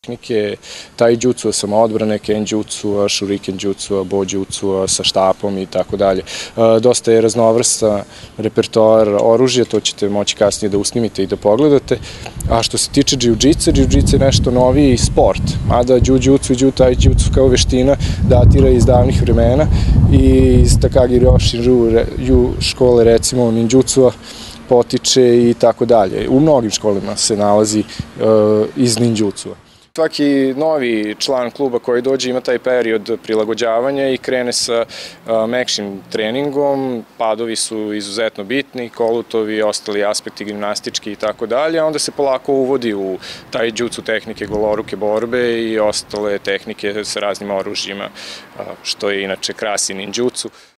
tehnike, taijutsu, samoodbrane, kenjutsu, shurikenjutsu, bojutsu sa štapom i tako dalje. Dosta je raznovrsta repertoar oružja, to ćete moći kasnije da usnimite i da pogledate. A što se tiče džiu-džitsa, džiu-džitsa je nešto noviji sport, mada džiu-džitsu i taijutsu kao veština datira iz davnih vremena i iz Takagi Ryu škole, recimo ninjutsu, potiče i tako dalje. U mnogim školama se nalazi iz ninjutsu. Svaki novi član kluba koji dođe ima taj period prilagođavanja i krene sa mekšim treningom, padovi su izuzetno bitni, kolutovi, ostali aspekti gimnastički i tako dalje, a onda se polako uvodi u taijutsu tehnike goloruke borbe i ostale tehnike sa raznim oružjima, što je inače krasi ninjutsu.